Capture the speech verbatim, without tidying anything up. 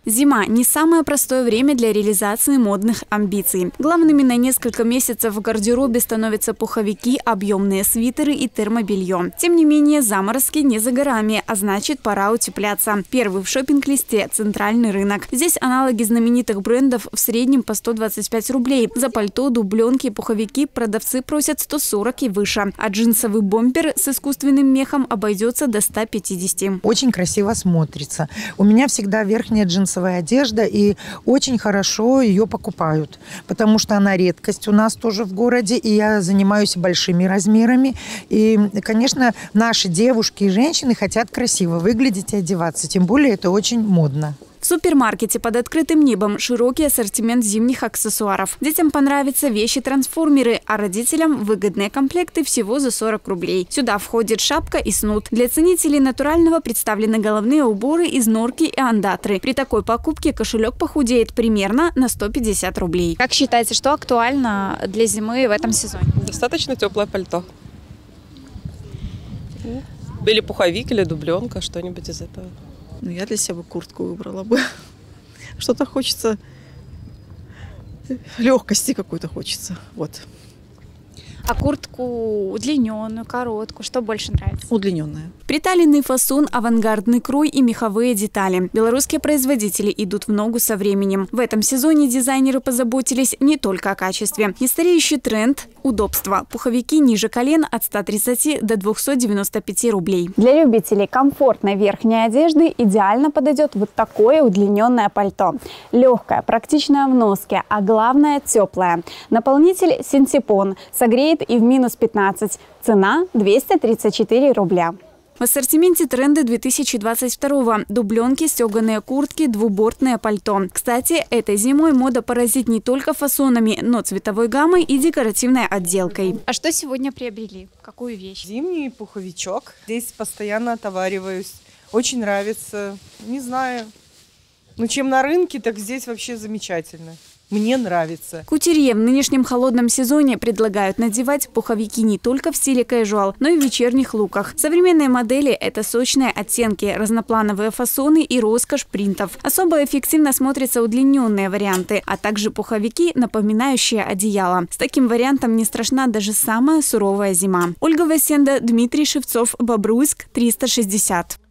Зима – не самое простое время для реализации модных амбиций. Главными на несколько месяцев в гардеробе становятся пуховики, объемные свитеры и термобелье. Тем не менее, заморозки не за горами, а значит, пора утепляться. Первый в шопинг-листе – центральный рынок. Здесь аналоги знаменитых брендов в среднем по сто двадцать пять рублей. За пальто, дубленки и пуховики продавцы просят сто сорок и выше. А джинсовый бомбер с искусственным мехом обойдется до ста пятидесяти. Очень красиво смотрится. У меня всегда верхняя джинсовая одежда, и очень хорошо ее покупают, потому что она редкость у нас тоже в городе, и я занимаюсь большими размерами. И, конечно, наши девушки и женщины хотят красиво выглядеть и одеваться, тем более это очень модно. В супермаркете под открытым небом широкий ассортимент зимних аксессуаров. Детям понравятся вещи-трансформеры, а родителям выгодные комплекты всего за сорок рублей. Сюда входит шапка и снуд. Для ценителей натурального представлены головные уборы из норки и андатры. При такой покупке кошелек похудеет примерно на сто пятьдесят рублей. Как считаете, что актуально для зимы в этом сезоне? Достаточно теплое пальто. Или пуховик, или дубленка, что-нибудь из этого. Ну, я для себя куртку выбрала бы. Что-то хочется, легкости какой-то хочется. Вот. А куртку удлиненную, короткую, что больше нравится? Удлиненная. Приталенный фасон, авангардный крой и меховые детали. Белорусские производители идут в ногу со временем. В этом сезоне дизайнеры позаботились не только о качестве. Нестареющий тренд – удобство. Пуховики ниже колен от ста тридцати до двухсот девяноста пяти рублей. Для любителей комфортной верхней одежды идеально подойдет вот такое удлиненное пальто. Легкое, практичное в носке, а главное – теплое. Наполнитель синтепон согреет и в минус пятнадцать. Цена – двести тридцать четыре рубля. В ассортименте тренды две тысячи двадцать второго. Дубленки, стеганые куртки, двубортное пальто. Кстати, этой зимой мода поразит не только фасонами, но цветовой гаммой и декоративной отделкой. А что сегодня приобрели? Какую вещь? Зимний пуховичок. Здесь постоянно отовариваюсь. Очень нравится. Не знаю. Ну, чем на рынке, так здесь вообще замечательно. Мне нравится. Кутюрье в нынешнем холодном сезоне предлагают надевать пуховики не только в стиле casual, но и в вечерних луках. Современные модели – это сочные оттенки, разноплановые фасоны и роскошь принтов. Особо эффективно смотрятся удлиненные варианты, а также пуховики, напоминающие одеяло. С таким вариантом не страшна даже самая суровая зима. Ольга Васенда, Дмитрий Шевцов, Бобруйск, триста шестьдесят.